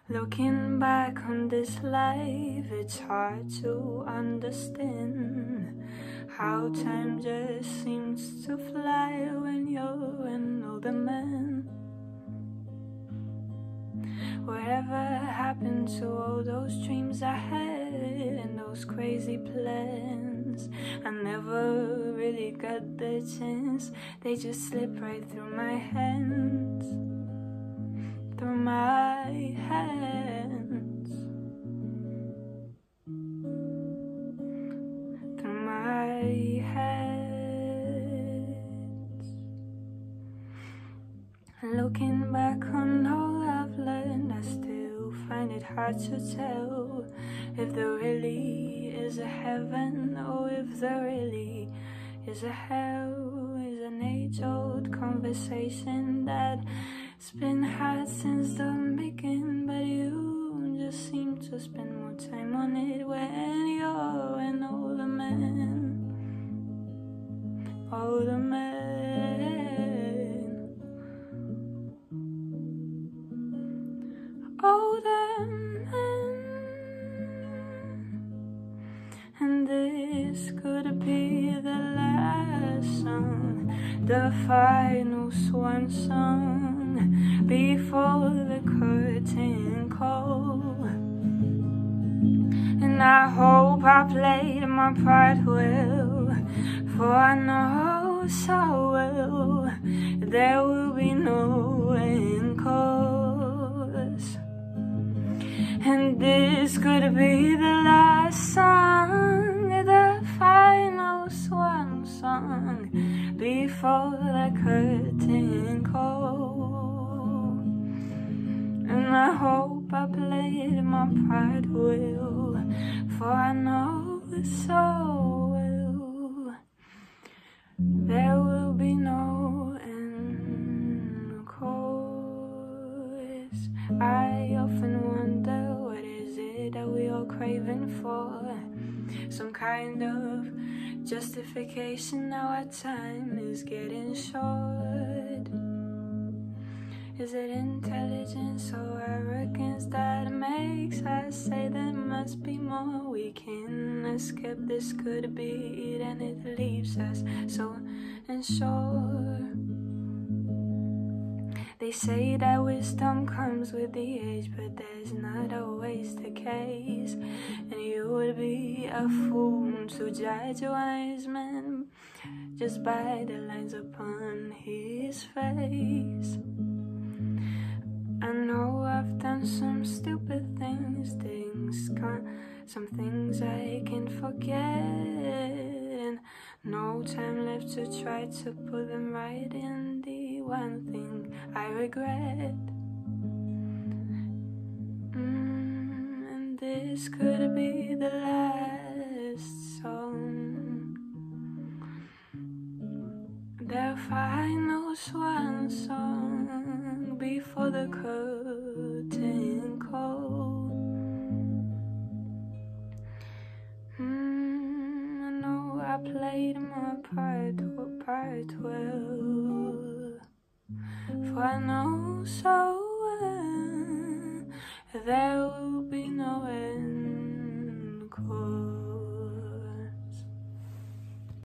Looking back on this life, it's hard to understand how time just seems to fly when you're an older man. Whatever happened to all those dreams I had and those crazy plans? I never really got the chance. They just slipped right through my hands. Through my hands. Through my hands. Looking back on all I've learned, I still find it hard to tell if there really is a heaven or if there really is a hell. Is an age-old conversation that's been had since the beginning, but you just seem to spend more time on it when you're an older man. Older man. Older man. And this could be the last song, the final swan song before the curtain call. And I hope I played my part well, for I know so well there will be no encores. And this could be the last song, the final swan song before the curtain call. And I hope I played my part well, for I know so well there will be no encores. I often wonder, what is it that we all craving for? Some kind of justification. Now our time is getting short. Is it intelligence or arrogance that makes us say there must be more we can escape? This could be it, and it leaves us so unsure. They say that wisdom comes with the age, but there's not always the case. And you would be a fool to judge a wise man just by the lines upon his face. I know I've done some stupid things, some things I can forget, and no time left to try to put them right. In the one thing I regret, and this could be the last song, the final swan song before the curtain call. I know I played my part well, for I know so well there will